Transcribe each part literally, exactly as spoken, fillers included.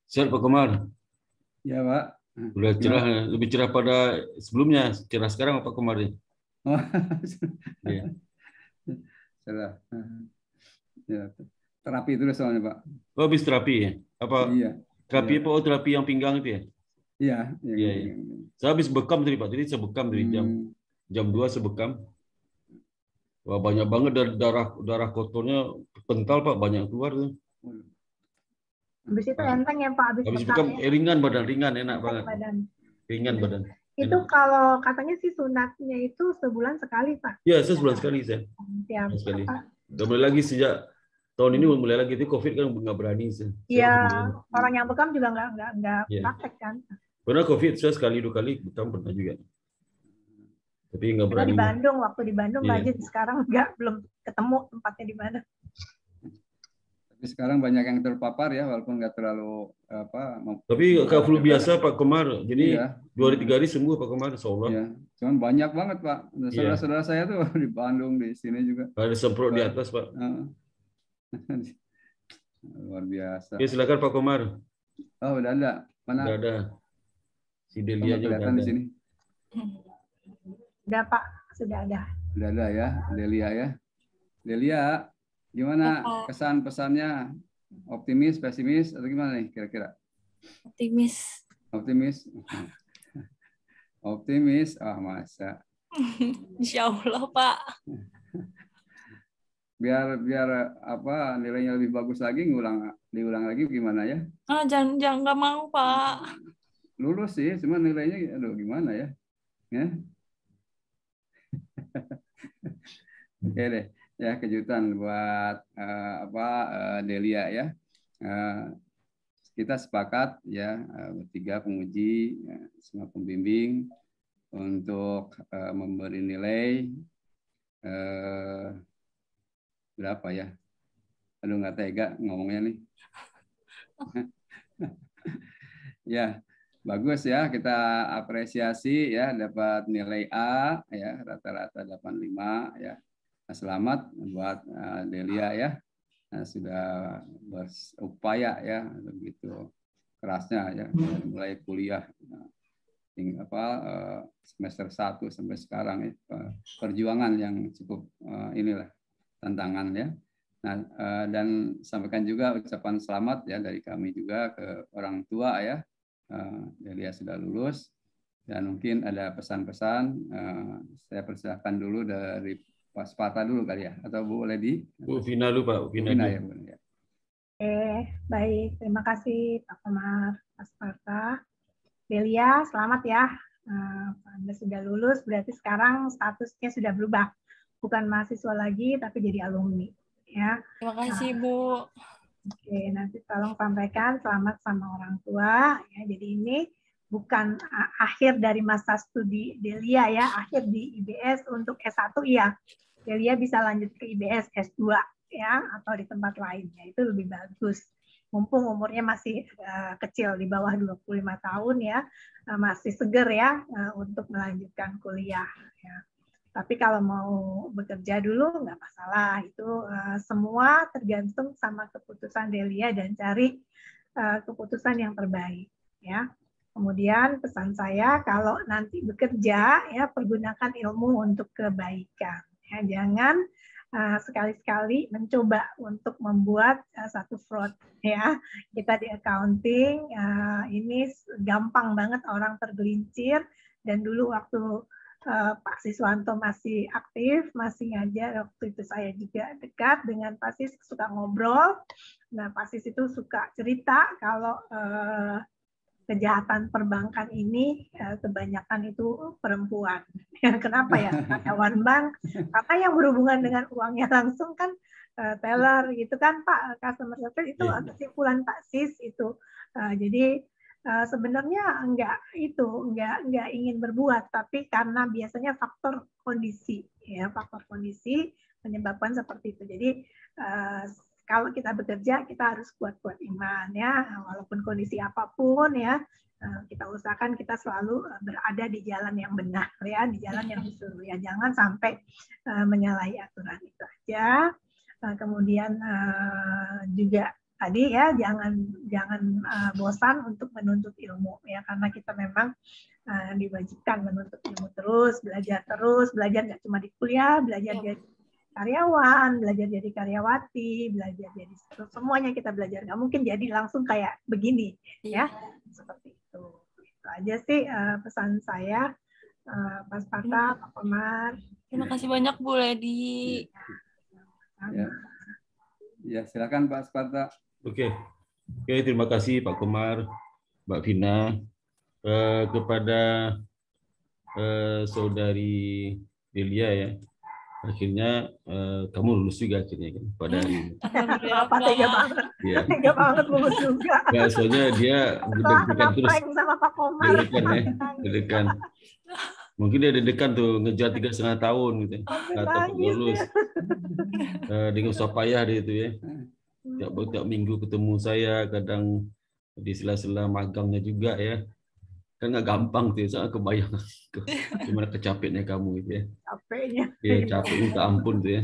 Sehat Pak Komar. Ya Pak. Udah cerah, lebih cerah pada sebelumnya. Cerah sekarang Pak Komar nih. Oh, Iya. cerah. Ya, terapi itu soalnya Pak. Oh, habis terapi ya? Apa Iya, terapi iya, apa? Oh, terapi yang pinggang itu ya? iya, yang Iya, iya. penting. Saya habis bekam tadi Pak. Jadi saya bekam dari jam Hmm, jam dua saya bekam. Wah, banyak banget dari darah darah kotornya kental Pak, banyak keluar tuh. Habis itu Pak. enteng ya Pak, habis Habis bekam bekam ya, eh, ringan badan, ringan enak enteng banget. badan. Ringan Hmm. badan. Itu Enak. kalau katanya sih sunatnya itu sebulan sekali Pak. Iya, saya sebulan sekali saya. Tiap Sebulan sekali. apa? Udah mulai lagi sejak tahun ini mulai lagi. Itu COVID kan nggak berani saya. Iya, Saya orang yang bekam juga nggak nggak nggak Iya. praktek kan. Pernah COVID saya sekali dua kali, bekam pernah juga. Tapi nggak Kita berani. di Bandung, waktu di Bandung Iya. rajin, sekarang nggak, belum ketemu tempatnya di mana. tapi sekarang banyak yang terpapar ya, walaupun nggak terlalu apa. Tapi kalau flu biasa Pak Komar, jadi Iya. dua hari tiga hari sembuh Pak Komar, insya Allah. Iya, cuman banyak banget Pak. Iya. Saudara-saudara saya tuh di Bandung, di sini juga. Ada semprot di atas Pak. Uh, luar biasa. Ya silakan Pak Komar. Oh udah ada. Mana? Udah ada. Si Oh, Delia nggak nya udah kelihatan di ada. sini. Udah Pak, sudah ada. Udah ada ya, Delia ya. Delia, gimana Apa? kesan pesannya? Optimis, pesimis, atau gimana nih kira-kira? Optimis. Optimis. Optimis, ah masa. Insya Allah Pak. Biar biar apa nilainya lebih bagus lagi, ngulang diulang lagi gimana ya? Ah, jangan jangan nggak mau Pak. Lulus sih, cuma nilainya aduh gimana ya? Ya. Oke deh, ya kejutan buat uh, apa uh, Delia ya. Uh, kita sepakat ya uh, bertiga penguji, ya, semua pembimbing untuk uh, memberi nilai uh, berapa ya? Aduh nggak tega ngomongnya nih. Ya. Bagus ya, kita apresiasi ya, dapat nilai A ya, rata-rata delapan puluh lima ya. Nah, selamat buat uh, Delia ya. Nah, sudah berupaya ya begitu kerasnya ya mulai kuliah nah, apa uh, semester satu sampai sekarang ya, perjuangan yang cukup uh, inilah tantangan ya. Nah, uh, dan sampaikan juga ucapan selamat ya dari kami juga ke orang tua ya. Uh, Delia sudah lulus dan mungkin ada pesan-pesan uh, saya persilahkan dulu dari Pak Sparta dulu kali ya atau Bu Ledi? Bu Vina dulu Pak, Bu Vina, Vina dulu. Ya, Bu, ya. Eh, baik, terima kasih Pak Komar, Pak Sparta. Delia, selamat ya. Uh, Anda sudah lulus, berarti sekarang statusnya sudah berubah. Bukan mahasiswa lagi, tapi jadi alumni. Ya. Terima kasih Nah, Bu. Oke, nanti tolong sampaikan selamat sama orang tua. Ya, jadi ini bukan akhir dari masa studi Delia ya, akhir di I B S untuk S satu ya. Delia bisa lanjut ke I B S S dua ya, atau di tempat lainnya. Itu lebih bagus. Mumpung umurnya masih uh, kecil, di bawah dua puluh lima tahun ya, uh, masih seger ya uh, untuk melanjutkan kuliah. Ya. Tapi kalau mau bekerja dulu nggak masalah, itu uh, semua tergantung sama keputusan Delia dan cari uh, keputusan yang terbaik. Ya. Kemudian pesan saya kalau nanti bekerja ya pergunakan ilmu untuk kebaikan. Ya, jangan uh, sekali-sekali mencoba untuk membuat uh, satu fraud. Ya, kita di accounting uh, ini gampang banget orang tergelincir dan dulu waktu Uh, Pak Siswanto masih aktif, masih ngajar. Waktu itu saya juga dekat dengan Pak Sis, suka ngobrol. Nah, Pak Sis itu suka cerita kalau uh, kejahatan perbankan ini uh, kebanyakan itu perempuan. Ya, kenapa ya? Karyawan bank. Karena yang berhubungan dengan uangnya langsung kan uh, teller gitu kan Pak, customer service itu Yeah. kesimpulan Pak Sis itu. Uh, jadi Uh, sebenarnya enggak itu enggak enggak ingin berbuat, tapi karena biasanya faktor kondisi ya, faktor kondisi menyebabkan seperti itu. Jadi uh, kalau kita bekerja kita harus kuat-kuat iman ya, walaupun kondisi apapun ya, uh, kita usahakan kita selalu berada di jalan yang benar ya, di jalan yang disuruh ya, jangan sampai uh, menyalahi aturan itu aja. Uh, kemudian uh, juga tadi ya jangan jangan uh, bosan untuk menuntut ilmu ya, karena kita memang uh, diwajibkan menuntut ilmu terus, belajar terus, belajar nggak cuma di kuliah, belajar Ya. jadi karyawan, belajar jadi karyawati, belajar jadi semuanya kita belajar, nggak mungkin jadi langsung kayak begini ya, seperti itu. Itu aja sih uh, pesan saya, uh, Pak Sparta, Pak Komar. Terima kasih banyak Bu Ledi. Ya. Ya, silakan Pak Sparta. Oke, oke terima kasih Pak Komar, Mbak Vina, eh, kepada eh, saudari Delia ya. Akhirnya eh, kamu lulus juga akhirnya kan pada hari ini. Alhamdulillah Apa tega Pak. banget, Ya, tega banget lulus juga. ya soalnya dia deg-degan terus, Ngeprank sama Pak Komar. deg-degan ya, deg-degan. Mungkin dia deg-degan tuh ngejar tiga setengah tahun gitu, nggak takut Nangis lulus. Eh, dengan susah payah dia itu ya. Tiap, tiap minggu ketemu saya, kadang di sela-sela magangnya juga ya. Kan nggak gampang tuh, saya kebayang gimana kecapeannya kamu gitu ya. capeknya. Iya, capek minta ampun tuh ya.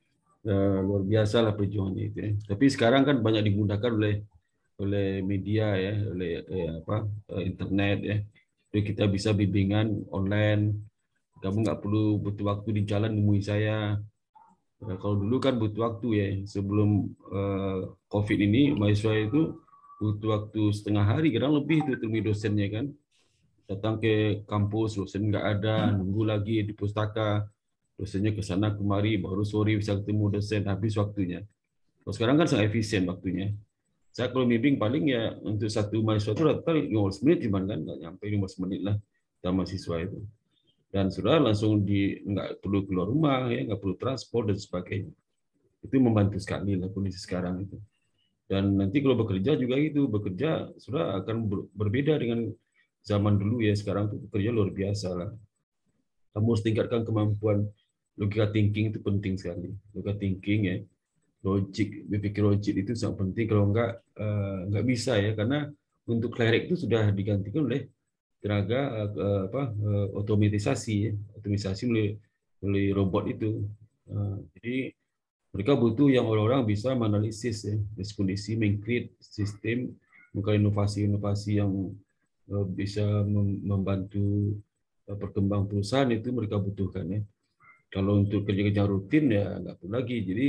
Eh, luar biasa lah perjuangannya itu ya. Tapi sekarang kan banyak digunakan oleh oleh media ya, oleh eh, apa eh, internet ya. Jadi kita bisa bimbingan online. Kamu nggak perlu butuh waktu di jalan nemui saya. Nah, kalau dulu kan butuh waktu ya, sebelum uh, COVID ini mahasiswa itu butuh waktu setengah hari, kadang lebih itu temui dosennya kan. Datang ke kampus, dosen nggak ada, nunggu lagi di pustaka, dosennya ke sana kemari, baru sore bisa ketemu dosen, habis waktunya. Kalau sekarang kan sangat efisien waktunya. Saya kalau bimbing paling ya untuk satu mahasiswa itu rata-rata lima belas menit cuman kan, nggak nyampe lima belas menit lah kita mahasiswa itu. Dan sudah langsung di nggak perlu keluar rumah ya, nggak perlu transport dan sebagainya. Itu membantu sekali lah kondisi sekarang itu. Dan nanti kalau bekerja juga itu, bekerja sudah akan ber, berbeda dengan zaman dulu ya. Sekarang tuh bekerja luar biasa lah. Kamu harus tingkatkan kemampuan logika thinking, itu penting sekali. Logika thinking ya, logik, berpikir logik itu sangat penting. Kalau enggak eh, nggak bisa ya, karena untuk cleric itu sudah digantikan oleh tenaga uh, apa uh, otomatisasi ya, otomatisasi melalui, melalui robot itu. Uh, jadi mereka butuh yang orang-orang bisa menganalisis ya, kondisi, mengcreate sistem, mengkali inovasi-inovasi yang uh, bisa mem membantu uh, perkembangan perusahaan, itu mereka butuhkan ya. Kalau untuk kerja-kerja rutin ya nggak perlu lagi. Jadi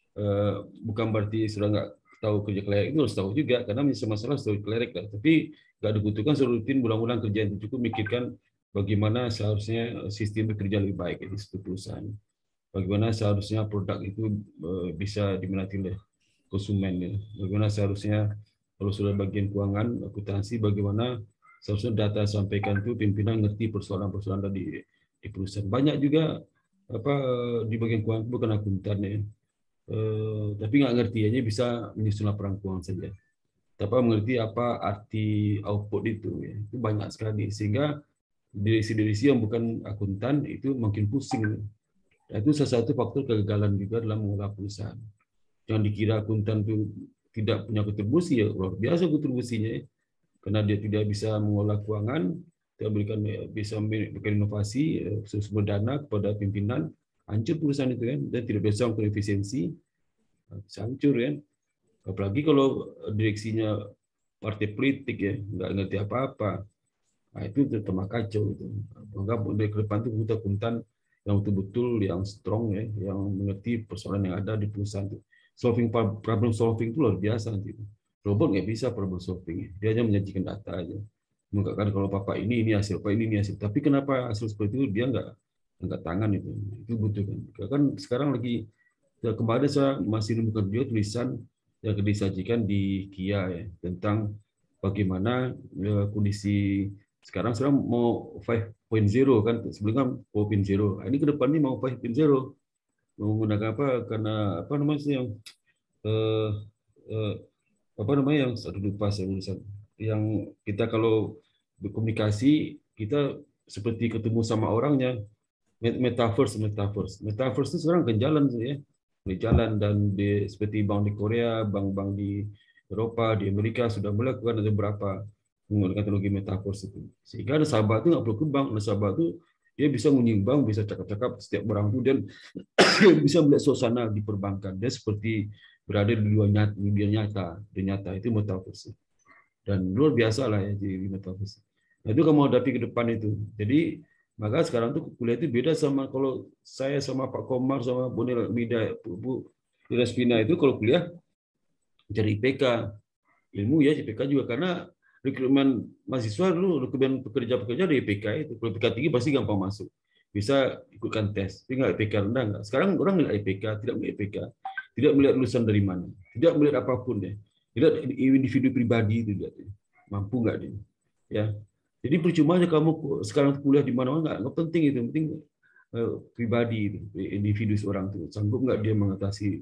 uh, bukan berarti sudah nggak tahu kerja cleric, itu harus tahu juga, karena masalah tahu cleric lah. Tapi nggak dibutuhkan seluruh rutin bulan-bulan kerja, itu cukup mikirkan bagaimana seharusnya sistem bekerja lebih baik di satu perusahaan. Bagaimana seharusnya produk itu bisa diminati oleh konsumen. Ya. Bagaimana seharusnya kalau sudah bagian keuangan, akuntansi, bagaimana seharusnya data sampaikan itu pimpinan ngerti persoalan-persoalan di di perusahaan. Banyak juga apa di bagian keuangan bukan akuntan ya. Uh, tapi nggak ngerti aja bisa menyusun laporan keuangan saja. Tapi mengerti apa arti output itu ya. Itu banyak sekali, sehingga direksi-direksi yang bukan akuntan itu makin pusing. Nah, itu salah satu faktor kegagalan juga dalam mengelola perusahaan. Yang dikira akuntan itu tidak punya kontribusi, ya luar biasa kontribusinya ya. Karena dia tidak bisa mengelola keuangan, tidak berikan bisa memberikan inovasi, sumber dana kepada pimpinan, hancur perusahaan itu kan, dan tidak bisa mengukur efisiensi, bisa hancur kan. Apalagi kalau direksinya partai politik ya, nggak ngerti apa-apa, nah itu terutama kacau itu. Maka dari ke depan itu butuh akuntan yang betul-betul yang strong ya, yang mengerti persoalan yang ada di perusahaan itu. Solving problem solving itu luar biasa nanti. Robot nggak bisa problem solving, dia hanya menyajikan data aja. Mengatakan kalau papa ini ini hasil, apa ini ini hasil. Tapi kenapa hasil seperti itu dia nggak angkat tangan itu? Itu butuh kan. Kan sekarang lagi kemarin saya masih menemukan juga tulisan yang disajikan di Kia ya, tentang bagaimana ya, kondisi sekarang sekarang mau lima titik nol kan, sebelumnya empat titik nol. Ini ke depan ini mau lima titik nol. Menggunakan apa? Karena apa namanya yang eh, eh, apa namanya yang satu lupa saya urusan. Yang kita kalau berkomunikasi kita seperti ketemu sama orangnya. Metaverse, metaverse, metaverse itu sekarang kan jalan ya. Jalan, dan di, seperti bank di Korea, bank-bank di Eropa, di Amerika sudah melakukan ada beberapa menggunakan teknologi metaverse itu. Sehingga nasabah itu nggak perlu ke bank, nasabah itu dia bisa menyumbang, bisa cakap-cakap setiap barang itu, dan bisa melihat suasana di perbankan. Dia seperti berada di dunia nyata, dunia nyata, dunia nyata itu metaverse. Dan luar biasa lah ya di metaverse. Nah, itu kamu hadapi ke depan itu. Jadi maka sekarang tuh kuliah itu beda sama kalau saya sama Pak Komar sama Bu Mida, Bu Iraspina itu kalau kuliah cari I P K, ilmu ya I P K juga karena rekrutmen mahasiswa dulu rekrutmen pekerja-pekerja dari I P K itu. Kalau I P K tinggi pasti gampang masuk. Bisa ikutkan tes. Tapi nggak I P K rendah nggak. Sekarang orang nggak I P K, tidak melihat I P K, tidak melihat lulusan dari mana, tidak melihat apapun ya. Tidak individu pribadi itu dia. Mampu nggak dia? Ya. Jadi percuma aja kamu sekarang kuliah di mana-mana nggak, nggak penting itu, penting uh, pribadi itu, individu seorang itu sanggup nggak dia mengatasi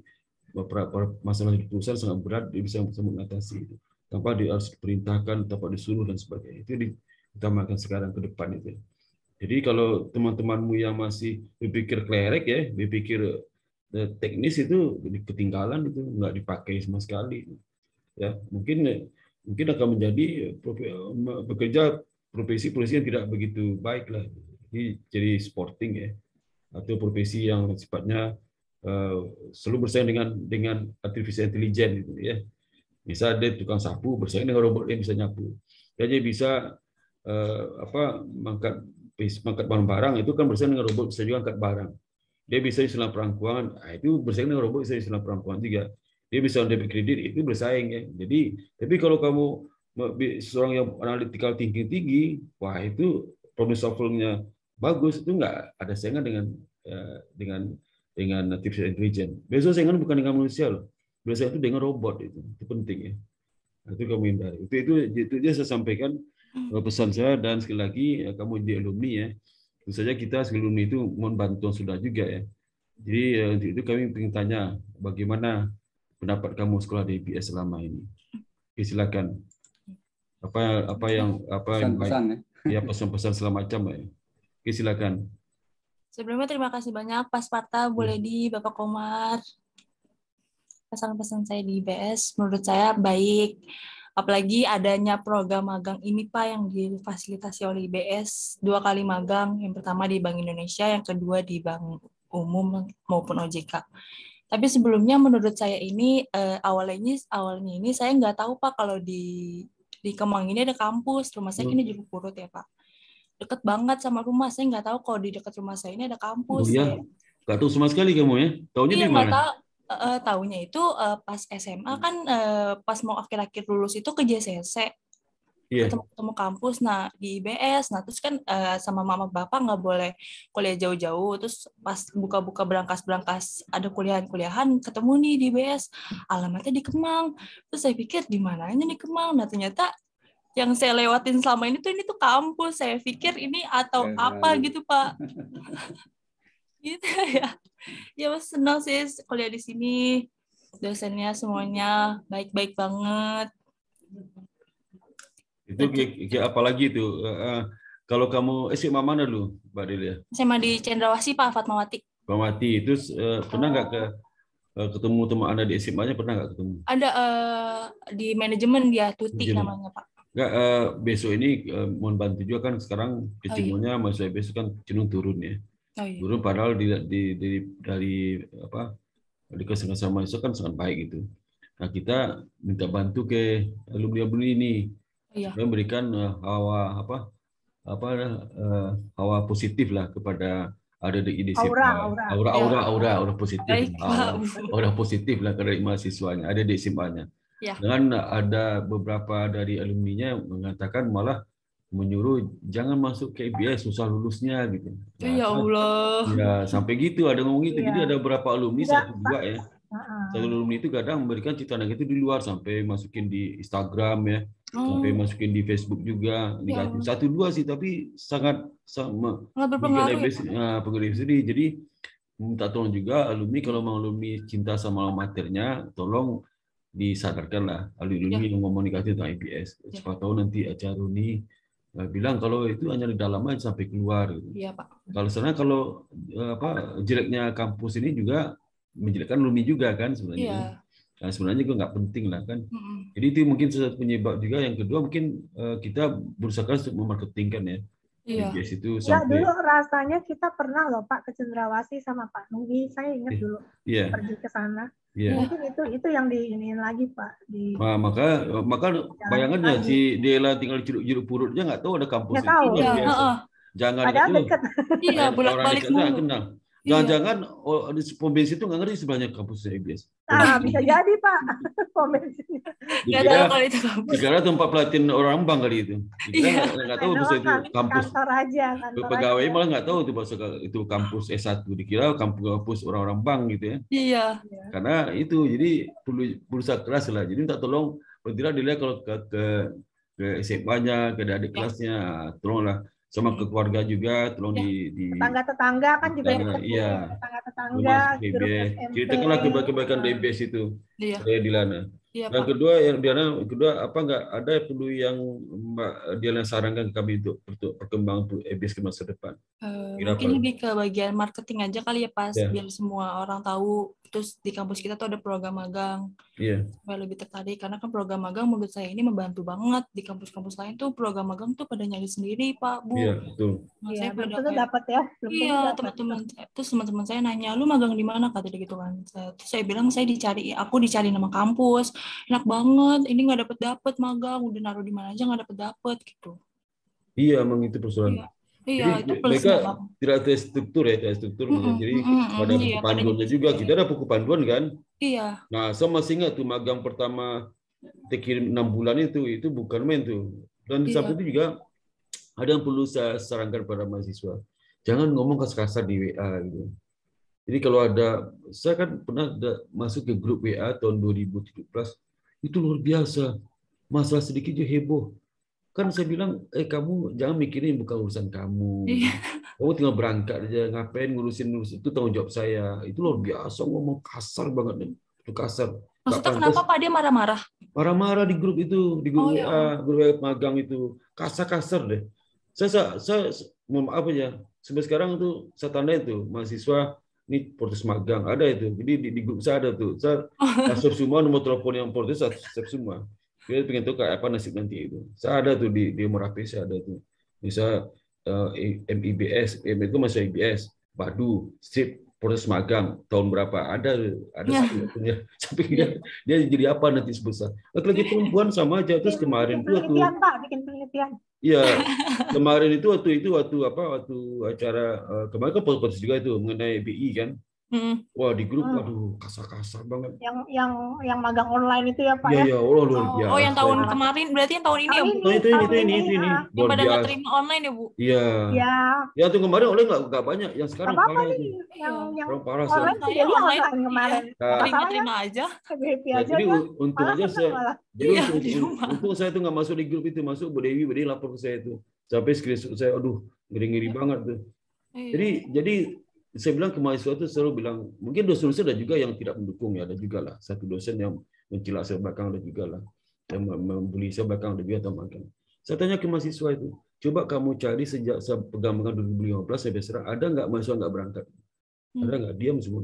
masalah di perusahaan sangat berat, dia bisa mengatasi itu tanpa dia harus diperintahkan, tanpa disuruh dan sebagainya. Itu diutamakan sekarang ke depan itu. Jadi kalau teman-temanmu yang masih berpikir klerek ya, berpikir uh, teknis itu ketinggalan itu nggak dipakai sama sekali. Ya mungkin mungkin akan menjadi bekerja profesi-profesi yang tidak begitu baik lah, jadi, jadi sporting ya, atau profesi yang sifatnya uh, selalu bersaing dengan dengan artificial intelligence gitu ya. Bisa dia tukang sapu bersaing dengan robot yang bisa nyapu, dia jadi bisa uh, apa mengangkat mengangkat barang-barang itu kan bersaing dengan robot, bisa juga angkat barang. Dia bisa di selang perangkuan, nah, itu bersaing dengan robot bisa di selang perangkuan juga. Dia bisa debit kredit itu bersaing ya. Jadi tapi kalau kamu seorang yang analytical thinking tinggi, wah itu problem solving-nya bagus, itu nggak ada saingan dengan dengan dengan artificial intelligence. Besok saingan bukan dengan manusia loh. Biasanya itu dengan robot itu. Itu penting ya. Nah, itu kamu hindari. Itu itu itu dia saya sampaikan pesan saya, dan sekali lagi kamu di alumni ya. Tentu saja kita sebagai alumni itu mohon bantuan sudah juga ya. Jadi untuk itu kami ingin tanya bagaimana pendapat kamu sekolah di I B S selama ini. Oke, silakan. Apa apa yang apa yang pesan-pesan ya. Ya pesan-pesan segala macam ya. Oke, silakan. Sebelumnya terima kasih banyak Pak Sparta, Bu Ledi, Bapak Komar. Pesan-pesan saya di I B S menurut saya baik. Apalagi adanya program magang ini Pak yang difasilitasi oleh I B S, dua kali magang, yang pertama di Bank Indonesia, yang kedua di Bank Umum maupun O J K. Tapi sebelumnya menurut saya ini eh, awalnya ini awalnya ini saya nggak tahu Pak kalau di di Kemang ini ada kampus. Rumah saya ini Jeruk Purut ya Pak. Deket banget sama rumah. Saya nggak tahu kalau di dekat rumah saya ini ada kampus. Oh iya, saya... nggak tahu sama sekali kamu ya? Taunya iya, di mana? Tahu. Uh, tahunya itu uh, pas S M A kan uh, pas mau akhir-akhir lulus itu ke J C C. Yeah. Ketemu-ketemu kampus, nah di I B S, nah terus kan uh, sama mama bapak nggak boleh kuliah jauh-jauh, terus pas buka-buka berangkas-berangkas ada kuliahan-kuliahan, ketemu nih di I B S, alamatnya di Kemang, terus saya pikir di mananya di Kemang, nah ternyata yang saya lewatin selama ini tuh ini tuh kampus, saya pikir ini atau yeah. apa gitu Pak, gitu ya, ya mas senang sih kuliah di sini, dosennya semuanya baik-baik banget. Itu kayak apa lagi itu? Uh, kalau kamu S M A mana dulu, Mbak Delia? S M A di Cendrawasih, Pak, Fatmawati. Fatmawati. Terus uh, pernah nggak ke uh, ketemu teman Anda di S M A-nya, pernah nggak ketemu? Ada uh, di manajemen dia, Tuti manajemen. Namanya, Pak. Nggak, uh, besok ini uh, mohon bantu juga kan sekarang kecenderungannya oh, iya. Mahasiswa besok kan cenderung turun ya. Oh, iya. Turun padahal di, di, di, dari apa di kesehatan mahasiswa kan sangat baik gitu. Nah kita minta bantu ke alumni-alumni ini. Iya. Memberikan uh, hawa apa apa uh, hawa positif lah kepada ada di I D S I P A, aura aura aura aura, aura, aura positif, baik, aura, aura positif lah dari mahasiswanya ada di I D S I P A-nya. Ya. Dan ada beberapa dari alumninya mengatakan malah menyuruh jangan masuk ke I B S susah lulusnya gitu. Nah, ya Allah. Ya sampai gitu ada ngomong gitu. Ya. Jadi ada beberapa alumni ya, satu dua ya. Uh-huh. Satu alumni itu kadang memberikan cerita negatif di luar sampai masukin di Instagram ya. Sampai masukin di Facebook juga negatif. Ya. Satu dua sih tapi sangat sama berpengaruh ya, pengaruh sedih. Jadi minta tolong juga alumni kalau mau alumni cinta sama maternya tolong disadarkanlah alumni ya. Yang komunikasi tentang I B S. Ya. Siapa tahu nanti acara ini uh, bilang kalau itu hanya di dalam aja sampai keluar gitu. Iya, Pak. Kalau sana kalau uh, apa jeleknya kampus ini juga menjelekkan alumni juga kan sebenarnya. Ya. Nah, sebenarnya juga nggak penting lah kan. Mm-hmm. Jadi itu mungkin salah satu penyebab juga. Yang kedua mungkin uh, kita berusaha untuk memarketingkan ya. Iya. I B S itu Ya sampai. dulu rasanya kita pernah loh Pak ke Cendrawasih sama Pak Nugi, saya ingat dulu Iya. pergi ke sana. Iya. Mungkin itu itu yang diiniin lagi Pak di. Nah, maka maka bayangannya lagi. si Dela tinggal di jeruk jeruk dia nggak tahu ada kampus Nggak itu. tahu. Luar Iya, biasa. heeh. Jangan Padahal itu. dekat. Iya, orang bolak-balik dekat nggak mulu. kenal. Iya. Jangan-jangan oh, di pom bensin itu nggak ngerti sebenarnya kampusnya I B S. Ah, bisa jadi Pak. Pom bensin. Nggak Dikira, tahu kalau itu kampus. dikira tempat pelatihan orang Bang kali itu. Dikira Iya. nggak nggak tahu Karena bahasa itu kan- kampus. kantor aja, kantor Pegawai aja. malah nggak tahu itu bahasa itu kampus S satu. Dikira kampus kampus orang-orang Bang gitu ya. Iya. Karena itu jadi perlu berusaha keras lah. Jadi minta tolong tidak dilihat kalau ke ke, ke S M A-nya, ke adik Ya. kelasnya, tolonglah sama ke keluarga juga, tolong Ya. di, di Tetangga-tetangga kan juga Tetangga, dekat. iya. Tetangga-tetangga, rumah grup I B S. S M P. Ceritakanlah kebaikan-kebaikan dari I B S itu. Iya. Saya Dilana. Iya, Yang Pak. kedua, yang Diana, kedua apa nggak ada perlu yang Mbak Diana sarankan ke kami untuk, untuk perkembangan untuk I B S ke masa depan? Eh, Kira mungkin apa? lebih ke bagian marketing aja kali ya Pas, Ya. biar semua orang tahu. Terus di kampus kita tuh ada program magang, Iya. supaya lebih tertarik. Karena kan program magang menurut saya ini membantu banget. Di kampus-kampus lain tuh program magang tuh pada nyari sendiri Pak, Bu. Iya, betul. Nah, Iya, saya belum pada tentu kayak, dapat ya. Belum tentu iya dapat. teman-teman saya- terus teman-teman saya nanya, lu magang di mana kata dia gitu kan. Saya, terus saya bilang saya dicari, aku dicari nama kampus, enak banget. Ini nggak dapet dapet magang, udah naruh di mana aja nggak dapet dapet gitu. Iya, memang itu persoalan. Iya, iya Jadi itu plusnya mereka Bang. tidak ada struktur ya, tidak struktur. Mm-mm, Jadi mm-mm, ada iya, buku pada panduannya nyari juga. sendiri. Kita ada buku panduan kan. Iya, Nah, saya masih ingat tuh magang pertama kita kirim enam bulan itu, itu bukan main tuh. Dan di Iya. samping itu juga ada yang perlu saya sarankan pada mahasiswa. Jangan ngomong kasar-kasar di W A gitu. Jadi kalau ada, saya kan pernah ada masuk ke grup W A tahun dua ribu tujuh belas, itu luar biasa. Masalah sedikit aja heboh. Kan saya bilang, eh kamu jangan mikirin bukan urusan kamu. Iya. Kamu tinggal berangkat aja, ngapain ngurusin ngurusin itu tanggung jawab saya. Itu luar biasa ngomong kasar banget, itu kasar. Nggak Maksudnya pantas. kenapa Pak dia marah-marah? Marah-marah di grup itu, di grup Oh, W A, ya. grup W A magang itu kasar-kasar deh. Saya, saya, saya mohon maaf aja. Sampai sekarang itu saya tanda itu mahasiswa ini protes magang ada itu. Jadi di, di grup saya ada tuh. Saya save semua nomor telepon yang protes saya save semua. Dia pengen tahu kayak apa nasib nanti itu. Saya ada tuh di di Merapi saya ada tuh. Misal uh, M I B S, M itu masih I B S, Badu, Strip, proses magang tahun berapa ada ada Ya. punya sampai dia dia jadi apa nanti sebesar lagi-lagi perempuan sama aja. Terus kemarin bikin itu waktu penelitian Pak, bikin penelitian. iya kemarin itu waktu itu waktu apa waktu acara uh, kemarin kan podcast juga itu mengenai B I kan. Mm. Wah di grup Hmm. aduh kasar-kasar banget. Yang yang yang magang online itu ya Pak Iya ya. iya oh luar Oh, biasa. oh, yang tahun kemarin, berarti yang tahun ini ya, Tahun Bu? Nah, itu ini tahun itu ini itu ini ah. Yang luar pada nggak biasa. terima online ya, Bu? Iya. Ya, Ya tuh kemarin oleh nggak nggak banyak, yang sekarang nggak apa-apa parah nih. itu. Yang yang Orang parah online sekarang. tuh Saya jadi online, online kemarin. Nah, Nggak masalah ya, Terima-terima aja. happy Ya, aja jadi kan. untung Malah aja seneng saya, malah. jadi Iya, untung, di rumah. untung saya tuh nggak masuk di grup itu, masuk Bu Dewi, Bu Dewi lapor ke saya itu, sampai screenshot saya, aduh ngeri-ngeri banget tuh. Iya. Jadi jadi saya bilang ke mahasiswa itu selalu bilang, mungkin dosen-dosen ada juga yang tidak mendukung ya, ada juga lah satu dosen yang mencela saya belakang ada juga lah, yang membuli saya belakang ada juga atau makan. Saya tanya ke mahasiswa itu, coba kamu cari sejak saya pegang magang dua ribu lima belas sampai sekarang, ada nggak mahasiswa nggak berangkat? Ada nggak? Diam semua.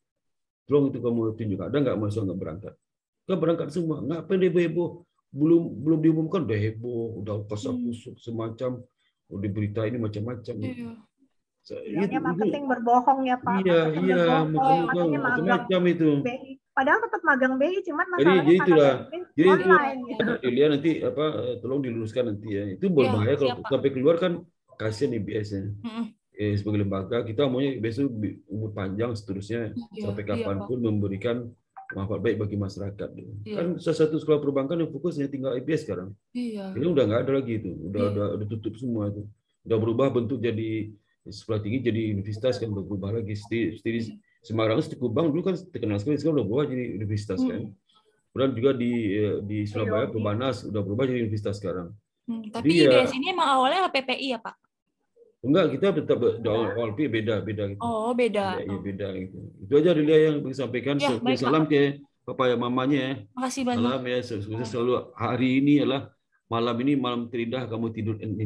Tolong itu kamu tunjukkan, ada nggak mahasiswa nggak berangkat? Nggak berangkat semua. Ngapain heboh-heboh? Belum belum diumumkan udah heboh, udah kosak kusuk semacam, udah berita ini macam-macam. Iya. Bilangnya marketing berbohong ya Pak. Iya Marketing iya berbohong, macam-macam makanya magang macam-macam itu. B I. Padahal tetap magang B I, cuman Jadi masalahnya jadi itulah. karena B I Jadi itu online gitu. Delia nanti apa tolong diluruskan nanti ya. Itu Iya, berbahaya kalau siap, Pak. sampai keluar kan kasihan I B S-nya. Mm-mm. Eh, sebagai lembaga kita maunya I B S itu umur panjang seterusnya Iya, sampai iya, kapanpun memberikan manfaat baik bagi masyarakat. Iya. Kan salah satu sekolah perbankan yang fokusnya tinggal I B S sekarang. Iya. Ini udah nggak ada lagi itu, udah Iya. udah udah tutup semua itu, udah berubah bentuk jadi sekolah tinggi jadi universitas kan udah berubah lagi. Studi, studi Semarang, Stikubang dulu kan terkenal sekali, sekarang udah berubah jadi universitas kan. Kemudian juga di di Surabaya Perbanas udah berubah jadi universitas sekarang. Hmm, tapi Jadi ya- I B S ini emang awalnya P P I ya Pak? Enggak, kita tetap awal P beda beda gitu. Oh beda. Ya, ya beda gitu. Itu aja Delia yang bisa sampaikan. Ya, baik, Salam ke papa ya mamanya ya. Makasih banyak. Salam ya, sukses selalu. Hari ini adalah malam ini malam terindah kamu tidur ini.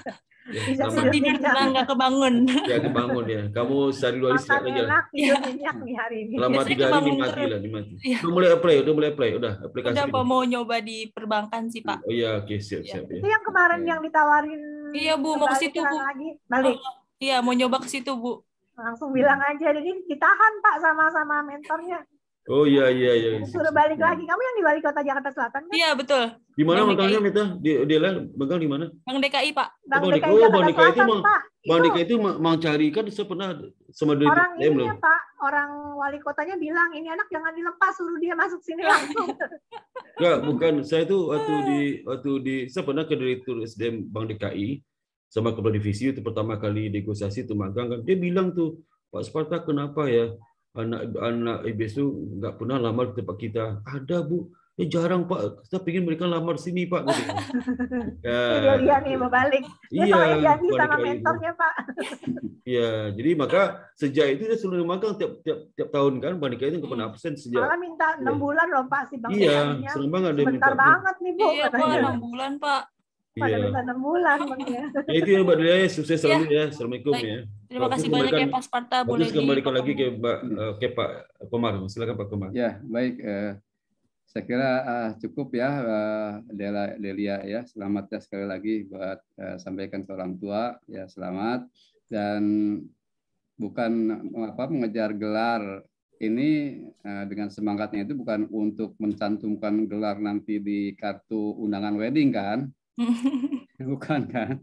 Ya, Bisa selamat. Tidur tenang nggak kebangun. Ya kebangun ya. Kamu sehari dua hari Makan istirahat aja. enak, Iya. tidur nyenyak nih hari ini. Selama Biasanya tiga hari kebangun dimati terus. lah, dimati. Iya. Udah mulai apply, udah mulai apply, udah aplikasi. Udah Pak mau nyoba di perbankan sih Pak. Oh iya, oke siap Iya. siap ya. Itu yang kemarin Ya. yang ditawarin Iya Bu, mau ke situ Bu. Lagi balik. Oh, iya, mau nyoba ke situ Bu. Langsung bilang aja, jadi ditahan Pak sama-sama mentornya. Oh iya iya iya. Suruh balik lagi. Kamu yang di Wali Kota Jakarta Selatan kan? Iya betul. Di mana magangnya Mita? Di dia lah magang di mana? Bang D K I Pak. Bang Oh, D K I oh, Jakarta Bang D K I itu Selatan, mang, Pak. Bang D K I Itu itu mang mang cari kan saya pernah sama dia orang di ini Pak, orang wali kotanya bilang ini anak jangan dilepas, suruh dia masuk sini langsung. Enggak, bukan. Saya itu waktu di waktu di saya pernah ke Direktur S D M Bank D K I sama Kepala Divisi itu pertama kali negosiasi itu magang kan. Dia bilang tuh, Pak Sparta kenapa ya anak anak I B S itu nggak pernah lamar di tempat kita? Ada Bu, ya jarang Pak. Kita pengen mereka lamar sini Pak. Gitu. Ya, Dia lihat nih mau balik. Dia iya, soalnya janji Bang sama D K I itu. mentornya Pak. Iya, jadi maka sejak itu dia selalu magang tiap tiap tiap tahun kan. Bang D K I itu nggak pernah absen sejak. Malah minta enam bulan loh Pak si Bang D K I-nya. Iya, seneng banget dia Sebentar minta. banget nih Bu Iya Pak, katanya. enam bulan Pak. Pada Iya. minta enam bulan Bang ya. Ya itu ya Mbak Delia, sukses selalu ya. Assalamualaikum Baik. ya. Terima Bagus kasih banyak ya kembalikan- Pak Sparta, boleh Bagus kembalikan lagi ke dipotong. Mbak eh, ke Pak Komar. Silakan Pak Komar. Ya, baik. Eh, saya kira uh, cukup ya, uh, Dela, Delia ya. Selamat ya sekali lagi buat uh, sampaikan ke orang tua ya, selamat. Dan bukan apa mengejar gelar ini uh, dengan semangatnya itu bukan untuk mencantumkan gelar nanti di kartu undangan wedding kan? Bukan kan?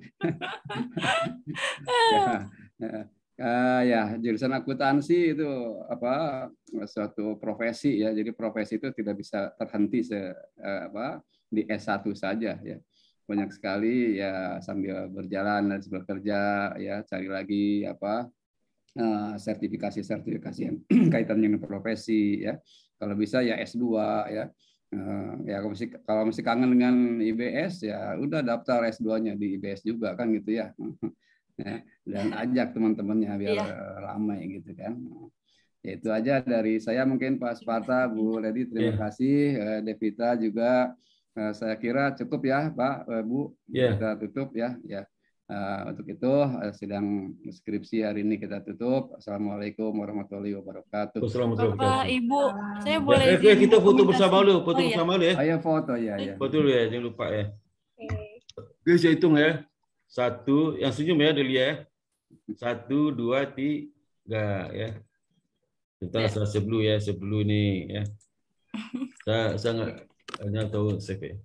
ya, ya. Uh, ya, jurusan akuntansi itu apa suatu profesi ya. Jadi profesi itu tidak bisa terhenti se, uh, apa di S satu saja ya. Banyak sekali ya sambil berjalan dan sambil kerja ya cari lagi apa uh, sertifikasi-sertifikasi yang kaitan dengan profesi ya. Kalau bisa ya S dua ya. Uh, ya kalau masih kalau masih kangen dengan I B S ya udah daftar S dua-nya di I B S juga kan gitu ya. Ya, dan ajak teman-temannya biar Iya. ramai gitu kan. Ya, itu aja dari saya mungkin Pak Sparta, Bu Ledi, terima Iya. kasih. Eh, Devita juga eh, saya kira cukup ya Pak, eh, Bu. Iya. Kita tutup ya. Ya. Eh, untuk itu eh, sidang skripsi hari ini kita tutup. Assalamualaikum warahmatullahi wabarakatuh. Wassalamualaikum Bapak, warahmatullahi Ibu, saya wabarakatuh. boleh Ya, oke, kita foto dokumentasi. bersama dulu, foto Oh, iya. bersama dulu ya. Ayo foto ya ya. Foto dulu ya, jangan lupa ya. Oke. Oke, saya hitung ya. Satu, yang senyum ya Delia ya. Satu, dua, tiga ya. Kita Ya. saya sebelum ya, sebelum ini ya. Saya sangat hanya tahu C V.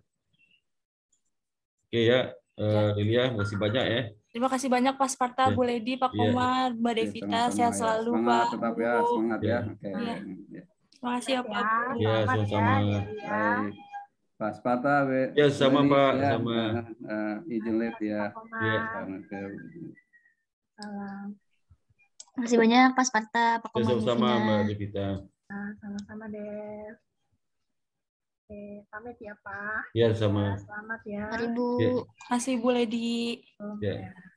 Oke ya, eh, Delia, masih banyak ya. Terima kasih banyak Pak Sparta, Ya. Bu Ledi, Pak Iya. Komar, Mbak Ya, Devita, sama-sama sehat ya. selalu Semangat Pak. tetap ya, Bu. semangat ya. Ya. Oke. Iya. Ya. Terima kasih ya Pak. Bu. Ya, Selamat sama-sama. ya. Baik. Pak Sparta, Be- Ya, sama, Ledi, Pak, ya, sama. eh, eh, izin lihat ya. Pak Komar. Iya. Selamat ke- Salam. Terima kasih banyak Pak Sparta, Pak Ya, Komar, Bu sama-sama Vina. Mbak Devita. Nah, sama-sama deh. Oke, pamit ya Pak. Ya, Ya, sama. selamat ya. Mari Bu. Ya. Terima kasih Bu Ledi. Ya.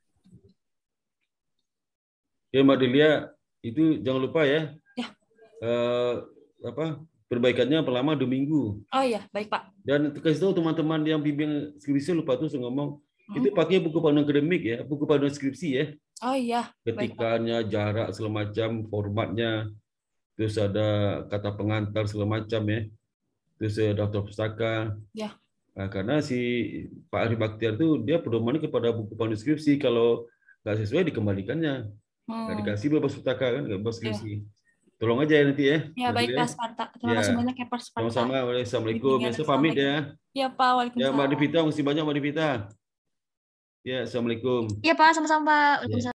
Oke, Mbak Delia, itu jangan lupa ya. Ya. Eh, apa perbaikannya perlama dua minggu. Oh iya, baik Pak. Dan kasih tahu teman-teman yang bimbing skripsi lupa tuh saya ngomong Hmm. itu pakai buku panduan akademik ya, buku panduan skripsi ya. Oh iya, baik Pak. Ketikanya, jarak segala macam, formatnya, terus ada kata pengantar segala macam ya. Terus ada daftar pustaka. Ya. Nah, karena si Pak Ari Baktiar itu dia pedomannya kepada buku panduan skripsi, kalau nggak sesuai dikembalikannya. Nggak Hmm. dikasih bebas pustaka kan, nggak bebas skripsi. Tolong aja ya nanti ya. Ya Mbak baik Delia. Pak Sparta. Terima Ya. kasih banyak ya Pak Sparta. Sama-sama. Assalamualaikum. Ya, saya pamit ya. Ya Pak, Ya, waalaikumsalam. Mbak Devita, masih banyak Mbak Devita. Ya, Assalamualaikum. Iya Pak, sama-sama Pak. Waalaikumsalam.